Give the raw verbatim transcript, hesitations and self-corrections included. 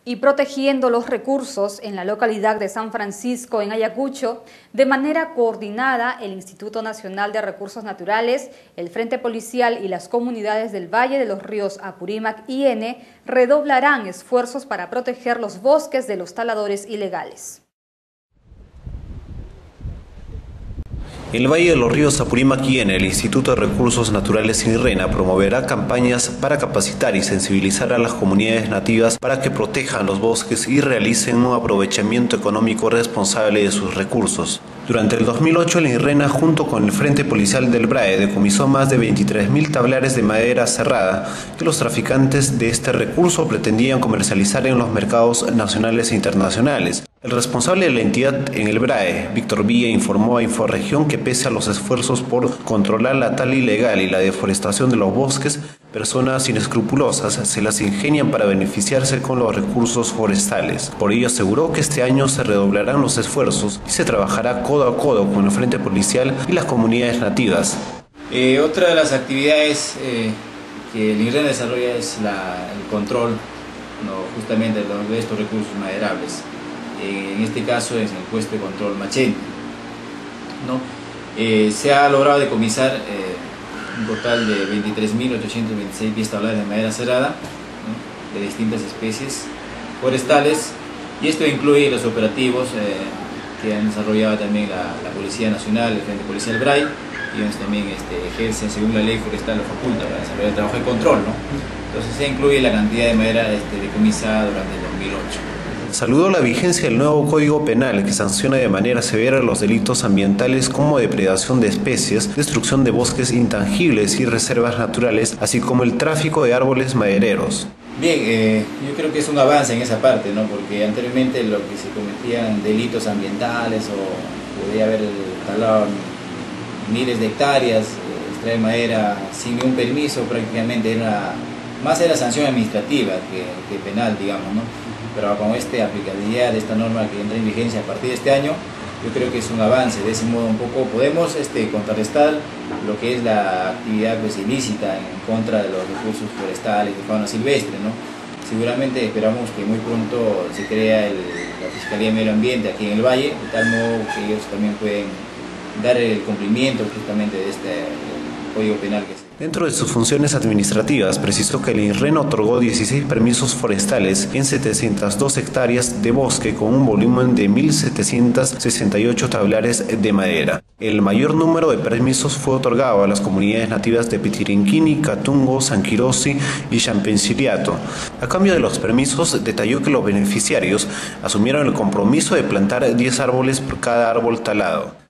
y protegiendo los recursos en la localidad de San Francisco, en Ayacucho, de manera coordinada el Instituto Nacional de Recursos Naturales, el Frente Policial y las comunidades del Valle de los Ríos Apurímac y Ene redoblarán esfuerzos para proteger los bosques de los taladores ilegales. En el Valle de los Ríos Apurímac y Ene, el Instituto de Recursos Naturales INRENA promoverá campañas para capacitar y sensibilizar a las comunidades nativas para que protejan los bosques y realicen un aprovechamiento económico responsable de sus recursos. Durante el dos mil ocho, el INRENA, junto con el Frente Policial del B R A E, decomisó más de veintitrés mil tablares de madera cerrada que los traficantes de este recurso pretendían comercializar en los mercados nacionales e internacionales. El responsable de la entidad en el B R A E, Víctor Villa, informó a Inforregión que pese a los esfuerzos por controlar la tala ilegal y la deforestación de los bosques, personas inescrupulosas se las ingenian para beneficiarse con los recursos forestales. Por ello aseguró que este año se redoblarán los esfuerzos y se trabajará codo a codo con el Frente Policial y las comunidades nativas. Eh, otra de las actividades eh, que el INRENA desarrolla es la, el control no, justamente de, los, de estos recursos maderables. En este caso es el puesto de control Machén, ¿no? Eh, se ha logrado decomisar eh, un total de veintitrés mil ochocientos veintiséis pies tablares de madera cerrada, ¿no? De distintas especies forestales, y esto incluye los operativos eh, que han desarrollado también la, la Policía Nacional, el Frente Policial B R A E, y ellos también este, ejercen según la ley forestal, lo faculta para desarrollar el trabajo de control, ¿no? Entonces se incluye la cantidad de madera este, decomisada durante el dos mil ocho. Saludó la vigencia del nuevo Código Penal que sanciona de manera severa los delitos ambientales como depredación de especies, destrucción de bosques intangibles y reservas naturales, así como el tráfico de árboles madereros. Bien, eh, yo creo que es un avance en esa parte, ¿no? Porque anteriormente lo que se cometían delitos ambientales o podía haber talado miles de hectáreas, eh, extraer madera sin ningún permiso, prácticamente era más era sanción administrativa que, que penal, digamos, ¿no? Pero con esta aplicabilidad de esta norma que entra en vigencia a partir de este año, yo creo que es un avance. De ese modo un poco podemos este, contrarrestar lo que es la actividad pues, ilícita en contra de los recursos forestales de fauna silvestre, ¿no? Seguramente esperamos que muy pronto se crea el, la Fiscalía de Medio Ambiente aquí en el Valle, de tal modo que ellos también pueden dar el cumplimiento justamente de este Código Penal que se... Dentro de sus funciones administrativas, precisó que el INRENA otorgó dieciséis permisos forestales en setecientas dos hectáreas de bosque con un volumen de mil setecientos sesenta y ocho tablares de madera. El mayor número de permisos fue otorgado a las comunidades nativas de Pitirinquini, Catungo, San Quirosi y Champenciliato. A cambio de los permisos, detalló que los beneficiarios asumieron el compromiso de plantar diez árboles por cada árbol talado.